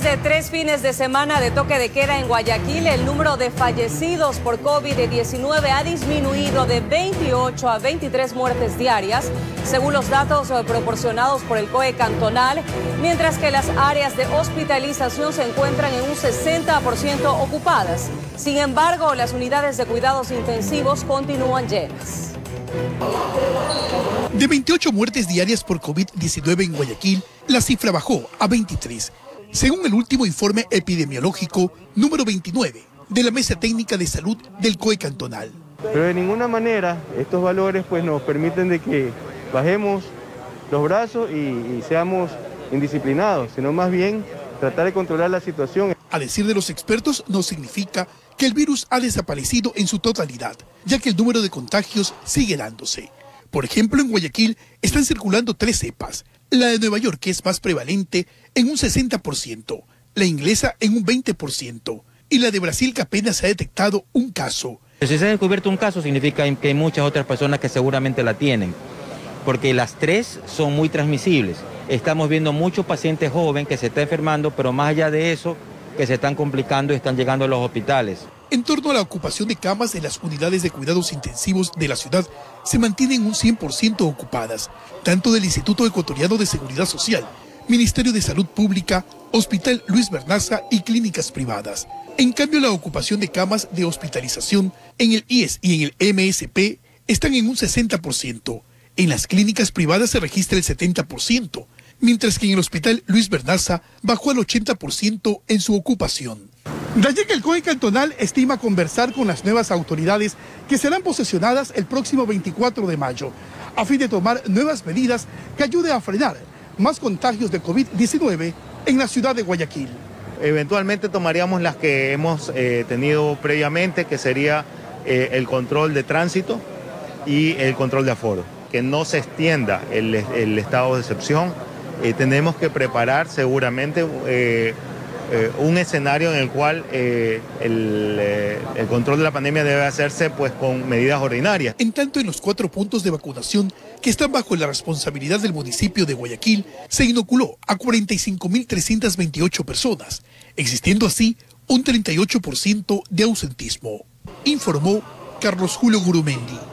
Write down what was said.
Después de 3 fines de semana de toque de queda en Guayaquil, el número de fallecidos por COVID-19 ha disminuido de 28 a 23 muertes diarias, según los datos proporcionados por el COE cantonal, mientras que las áreas de hospitalización se encuentran en un 60% ocupadas. Sin embargo, las unidades de cuidados intensivos continúan llenas. De 28 muertes diarias por COVID-19 en Guayaquil, la cifra bajó a 23. Según el último informe epidemiológico número 29 de la Mesa Técnica de Salud del COE cantonal. Pero de ninguna manera estos valores pues nos permiten de que bajemos los brazos y seamos indisciplinados, sino más bien tratar de controlar la situación. A decir de los expertos, no significa que el virus ha desaparecido en su totalidad, ya que el número de contagios sigue dándose. Por ejemplo, en Guayaquil están circulando 3 cepas. La de Nueva York, que es más prevalente, en un 60%, la inglesa en un 20% y la de Brasil, que apenas se ha detectado un caso. Si se ha descubierto un caso, significa que hay muchas otras personas que seguramente la tienen, porque las 3 son muy transmisibles. Estamos viendo muchos pacientes jóvenes que se están enfermando, pero más allá de eso, que se están complicando y están llegando a los hospitales. En torno a la ocupación de camas de las unidades de cuidados intensivos de la ciudad, se mantienen un 100% ocupadas, tanto del Instituto Ecuatoriano de Seguridad Social, Ministerio de Salud Pública, Hospital Luis Bernaza y clínicas privadas. En cambio, la ocupación de camas de hospitalización en el IES y en el MSP están en un 60%. En las clínicas privadas se registra el 70%, mientras que en el Hospital Luis Bernaza bajó al 80% en su ocupación. De allí que el COE cantonal estima conversar con las nuevas autoridades que serán posesionadas el próximo 24 de mayo, a fin de tomar nuevas medidas que ayuden a frenar más contagios de COVID-19 en la ciudad de Guayaquil. Eventualmente tomaríamos las que hemos tenido previamente, que sería el control de tránsito y el control de aforo. Que no se extienda el estado de excepción. Tenemos que preparar seguramente un escenario en el cual el control de la pandemia debe hacerse pues con medidas ordinarias. En tanto, en los 4 puntos de vacunación que están bajo la responsabilidad del municipio de Guayaquil, se inoculó a 45.328 personas, existiendo así un 38% de ausentismo, informó Carlos Julio Gurumendi.